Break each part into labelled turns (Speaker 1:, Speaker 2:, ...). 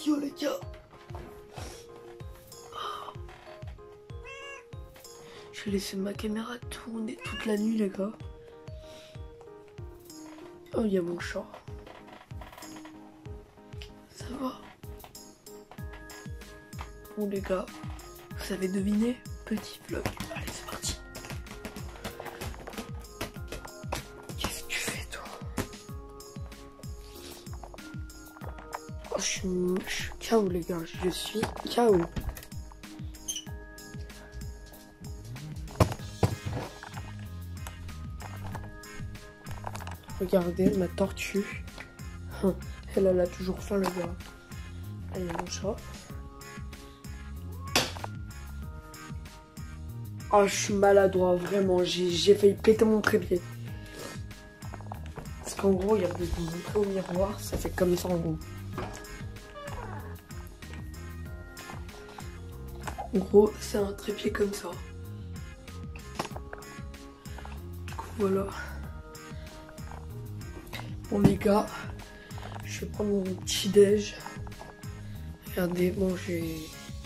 Speaker 1: vidéo les gars. Je vais laisser ma caméra tourner toute la nuit les gars. Oh il y a mon chat. Ça va. Bon les gars, vous avez deviné, petit vlog. Allez c'est parti. Qu'est-ce que tu fais toi? Oh, je suis KO les gars, je suis KO. Regardez ma tortue. Elle a toujours faim le gars. Allez mon chat. Oh je suis maladroit vraiment. J'ai failli péter mon trépied. Parce qu'en gros regardez, je vous montrer au miroir. Ça fait comme ça en gros. En gros c'est un trépied comme ça. Du coup voilà. Bon les gars, je vais prendre mon petit déj. Regardez, bon j'ai...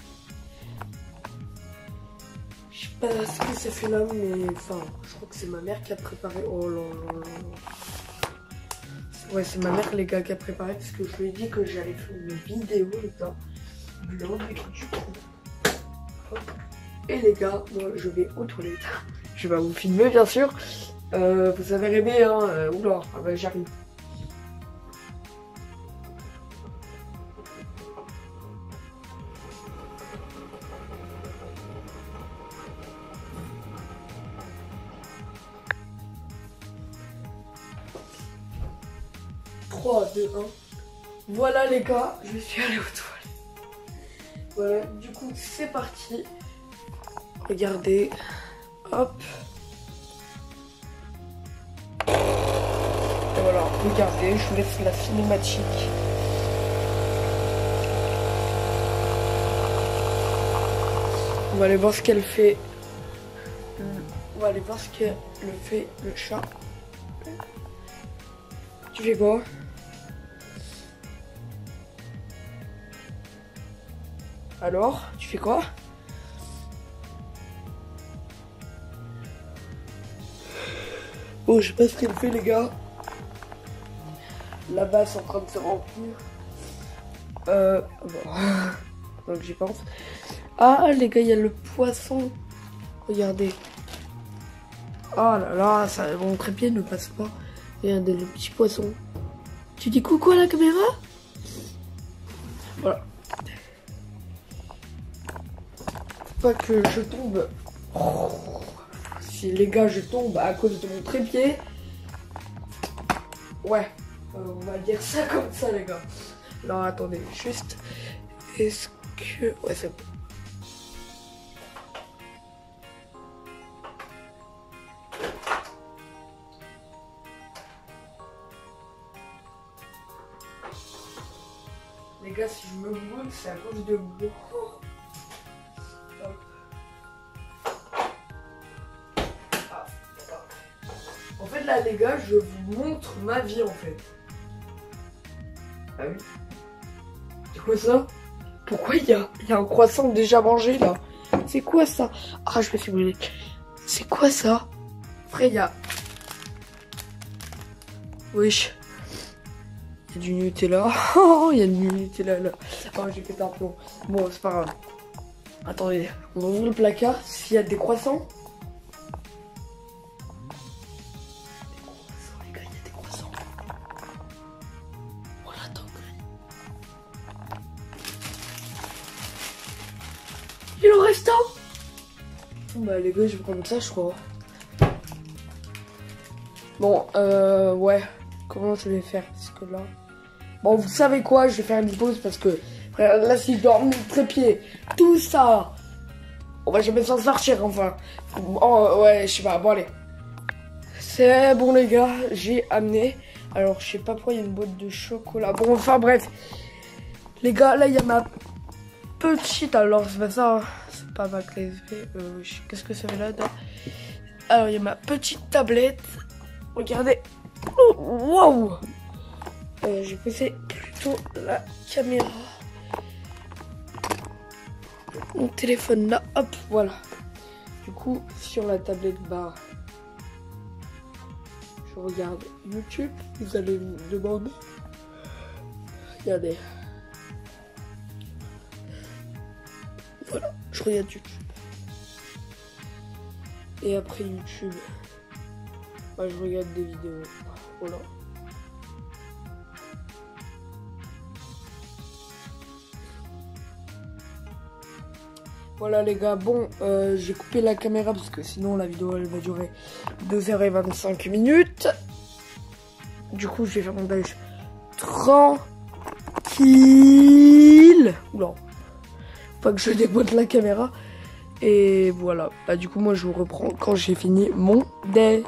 Speaker 1: Je sais pas ce que ça fait là, mais enfin, je crois que c'est ma mère qui a préparé. Oh là là là. Ouais, c'est ma mère les gars qui a préparé parce que je lui ai dit que j'allais faire une vidéo les gars. Je lui ai enlevé du coup. Et les gars, moi je vais aux toilettes. Je vais vous filmer bien sûr. Vous avez rêvé hein. Oula, ah bah, j'arrive. Trois, 2, 1. Voilà les gars, je suis allée aux toilettes. Voilà, du coup c'est parti. Regardez. Hop. Et voilà, regardez, je vous laisse la cinématique. On va aller voir ce qu'elle fait. On va aller voir ce qu'elle fait le chat. Tu fais quoi? Alors, tu fais quoi? Bon, je sais pas ce qu'elle fait les gars. Là-bas, c'est en train de se remplir. Bon. Donc j'y pense. Ah les gars, il y a le poisson. Regardez. Oh là là, ça, mon trépied ne passe pas. Regardez le petit poisson. Tu dis coucou à la caméra? Voilà. Faut pas que je tombe. Oh. Si les gars je tombe à cause de mon trépied. Ouais. On va dire ça comme ça les gars. Alors attendez, juste. Est-ce que... Ouais c'est bon. Les gars, si je me brûle, c'est à cause de vous. En fait, là, les gars, je vous montre ma vie, en fait. Ah oui. C'est quoi ça? Pourquoi il y a un croissant déjà mangé, là? C'est quoi ça? Ah, je me suis brûlé. C'est quoi ça? Après, il y a... Wesh. Il y a du Nutella. Oh, il y a du Nutella là. Oh, j'ai pété un plomb. Bon, c'est pas grave. Attendez, on va ouvrir le placard. S'il y a des croissants. Des croissants, les gars, il y a des croissants. Voilà, attends. Il en reste un. Bah, les gars, je vais prendre ça, je crois. Bon, ouais. Comment je vais faire? Parce que là... Bon, vous savez quoi? Je vais faire une pause parce que... Frère, là, si je dois emmener le trépied, tout ça... On va jamais s'en sortir, enfin. Oh, ouais, je sais pas. Bon, allez. C'est bon, les gars. J'ai amené... Alors, je sais pas pourquoi il y a une boîte de chocolat. Bon, enfin, bref. Les gars, là, il y a ma petite... Alors, c'est pas ça. Hein. C'est pas ma clé USB. Qu'est-ce que ça fait là? Alors, il y a ma petite tablette. Regardez. Oh, wow. J'ai posé plutôt la caméra. mon téléphone là, hop, voilà. Du coup, sur la tablette barre, je regarde YouTube. Vous allez me demander. Regardez. Voilà, je regarde YouTube. Et après YouTube, bah, je regarde des vidéos. Voilà. Voilà les gars, bon, j'ai coupé la caméra parce que sinon la vidéo elle va durer 2h25 minutes. Du coup, je vais faire mon montage tranquille. Oula, pas que je déboîte la caméra. Et voilà, bah du coup moi je vous reprends quand j'ai fini mon déj.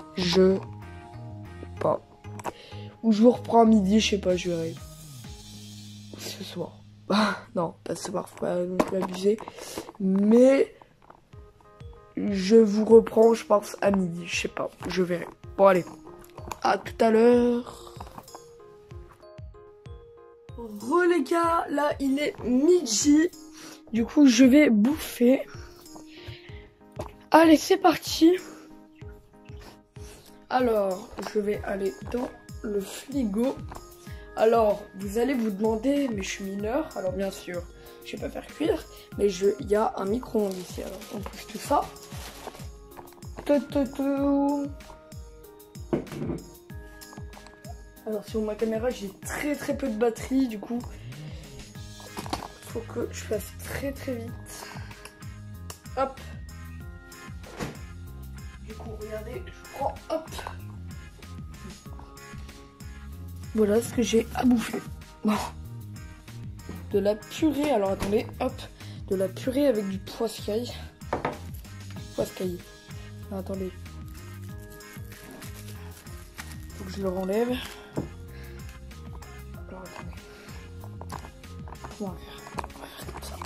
Speaker 1: Pas. Ou je vous reprends à midi, je sais pas, je verrai. Ce soir. Non, pas ce soir, faut pas non plus abuser. Mais je vous reprends, je pense, à midi. Je sais pas, je verrai. Bon, allez, à tout à l'heure. Les gars, là, il est midi. Du coup, je vais bouffer. Allez, c'est parti. Alors, je vais aller dans le frigo. Alors, vous allez vous demander, mais je suis mineur, alors bien sûr, je vais pas faire cuire, mais il y a un micro-ondes ici, alors on pousse tout ça. Alors sur ma caméra, j'ai très peu de batterie, du coup, faut que je fasse très vite. Hop. Du coup, regardez, je prends, hop. Voilà ce que j'ai à bouffer. Bon. De la purée, alors attendez, hop. De la purée avec du poiscaille. Poiscaille. Alors, attendez. Faut que je le renlève. Alors attendez. On va faire comme ça.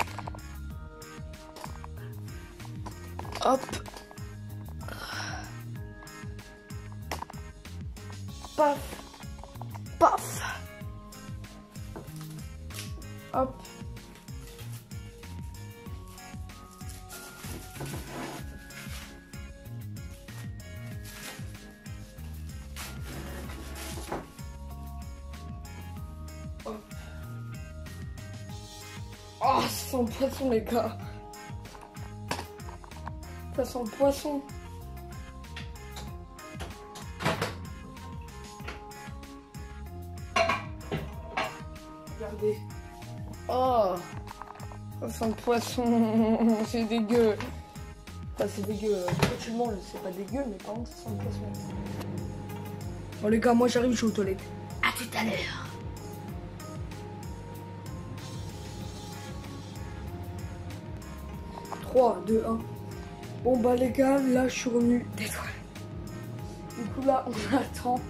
Speaker 1: Hop. Paf. Paf. Hop. Hop. Oh, ça sent le poisson les gars. Ça sent le poisson. Regardez. Oh, ça sent le poisson. C'est dégueu. Enfin, c'est dégueu. Quand tu le manges, c'est pas dégueu, mais par contre, ça sent le poisson. Bon, les gars, moi j'arrive, je suis aux toilettes. À tout à l'heure. Trois, 2, 1. Bon, bah, les gars, là, je suis revenu des toilettes. Du coup, là, on attend.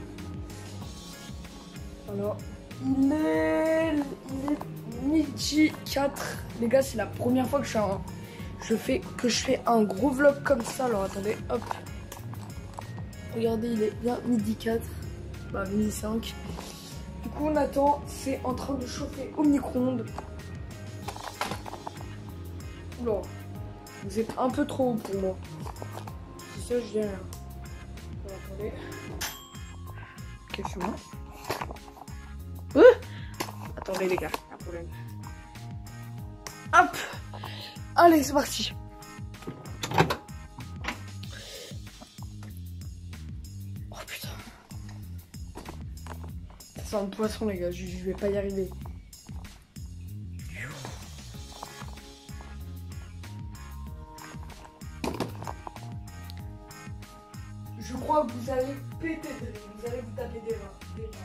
Speaker 1: Alors. Il est midi 4. Les gars, c'est la première fois que je fais un gros vlog comme ça. Alors attendez, hop. Regardez, il est bien midi 4. Bah, midi 5. Du coup, on attend. C'est en train de chauffer au micro-ondes. Oula, vous êtes un peu trop haut pour moi. C'est ça, je viens là. Alors, attendez. Ok, c'est bon. Attendez les gars, un problème. Hop. Allez, c'est parti. Oh putain. Ça sent le poisson les gars, je vais pas y arriver. Je crois que vous allez péter de rire, vous allez vous taper des reins.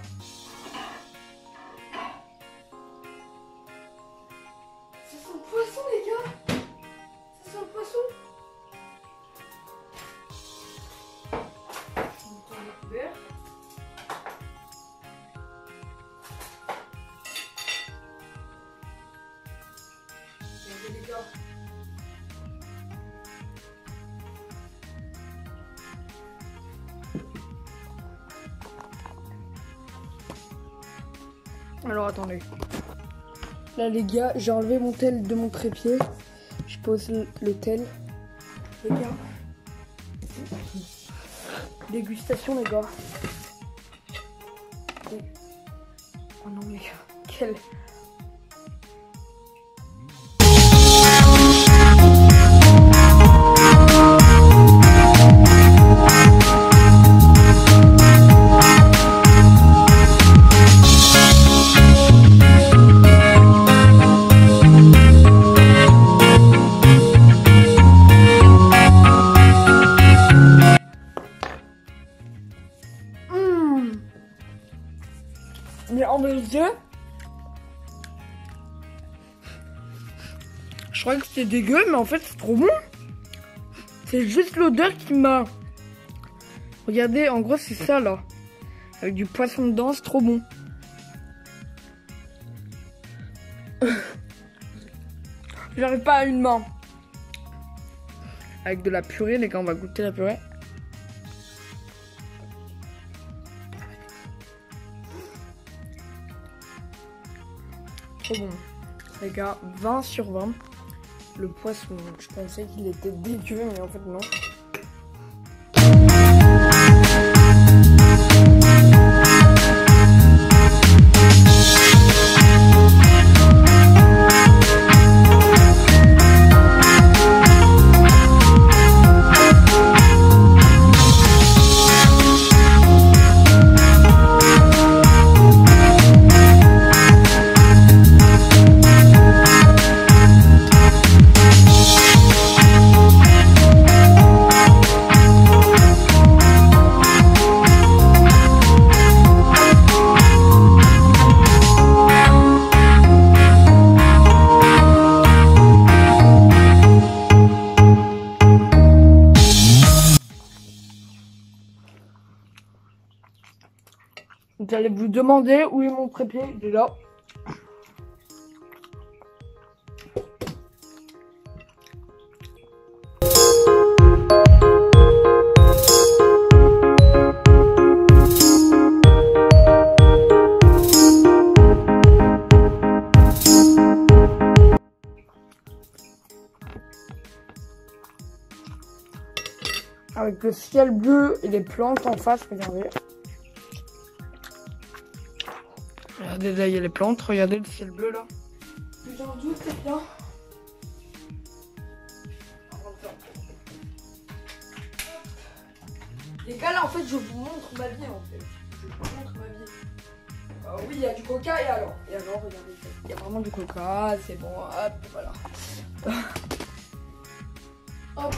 Speaker 1: Poisson les gars, ça sent le poisson. On tourne le couvert. Regardez les gars. Alors attendez. Là les gars, j'ai enlevé mon tel de mon trépied. pose l'hôtel. Les gars. Dégustation, les gars. Oh non, mais quel... Mais en mes yeux, je croyais que c'était dégueu, mais en fait c'est trop bon. C'est juste l'odeur qui m'a... Regardez, en gros c'est ça là. Avec du poisson dedans, c'est trop bon. J'arrive pas à une main. Avec de la purée, les gars, on va goûter la purée. Trop bon. Les gars, 20 sur 20. Le poisson, je pensais qu'il était dégueu, mais en fait non. J'allais vous demander où est mon trépied, il est là. Avec le ciel bleu et les plantes en face, regardez. Regardez, là, il y a les plantes. Regardez le ciel bleu, là. J'en doute, c'est bien. Les gars, là, en fait, je vous montre ma vie, en fait. Je vous montre ma vie. Oui, il y a du coca, et alors, regardez. Il y a vraiment du coca, c'est bon. Hop, voilà. Hop.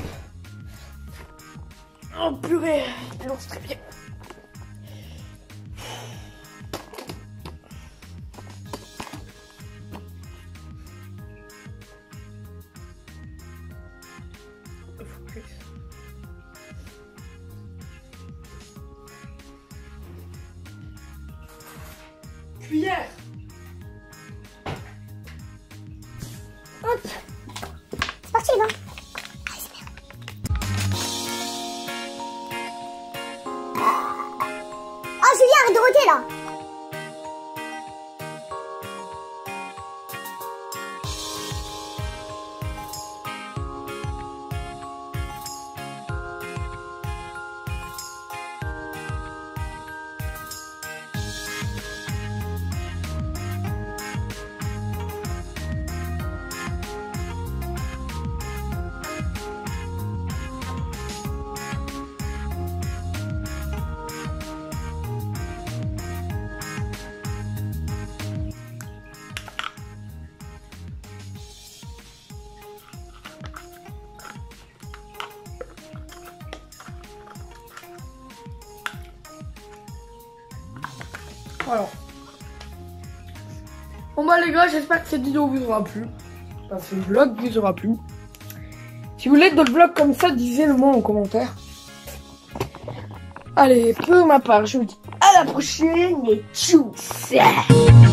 Speaker 1: Oh, purée. Alors, c'est très bien. Cuillère. Hop.
Speaker 2: C'est parti les gars. Oh Julien, arrête de roter là.
Speaker 1: Alors. Bon bah les gars, j'espère que cette vidéo vous aura plu. Enfin, ce vlog vous aura plu. Si vous voulez d'autres vlogs comme ça, disez-le moi en commentaire. Allez, pour ma part, je vous dis à la prochaine et tchou.